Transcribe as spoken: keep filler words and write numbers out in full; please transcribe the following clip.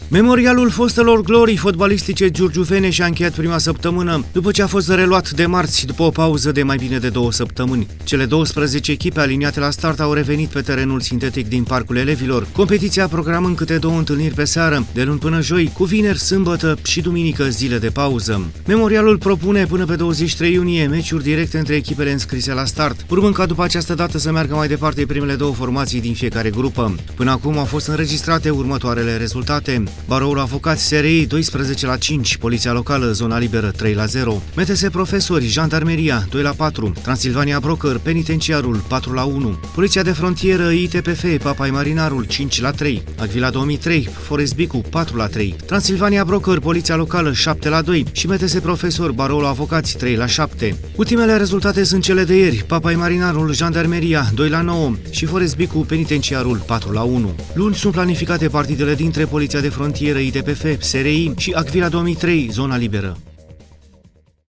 Memorialul fostelor glorii fotbalistice giurgiuvene și-a încheiat prima săptămână, după ce a fost reluat de marți, după o pauză de mai bine de două săptămâni. Cele douăsprezece echipe aliniate la start au revenit pe terenul sintetic din Parcul Elevilor, competiția programând câte două întâlniri pe seară, de luni până joi, cu vineri, sâmbătă și duminică zile de pauză. Memorialul propune până pe douăzeci și trei iunie meciuri directe între echipele înscrise la start, urmând ca după această dată să meargă mai departe primele două formații din fiecare grupă. Până acum au fost înregistrate următoarele rezultate: Baroul Avocați S R I doisprezece la cinci, Poliția Locală Zona Liberă trei la zero, M T S Profesori Jandarmeria doi la patru, Transilvania Broker Penitenciarul patru la unu, Poliția de Frontieră I T P F Papay Marinarul cinci la trei, Agvila două mii trei Forest Bicu patru la trei, Transilvania Broker Poliția Locală șapte la doi și M T S Profesori Baroul Avocați trei la șapte. Ultimele rezultate sunt cele de ieri: Papay Marinarul Jandarmeria doi la nouă și Forest Bicu Penitenciarul patru la unu. Luni sunt planificate partidele dintre Poliția de Frontieră I T P F S R I și Agvila două mii trei Zona Liberă.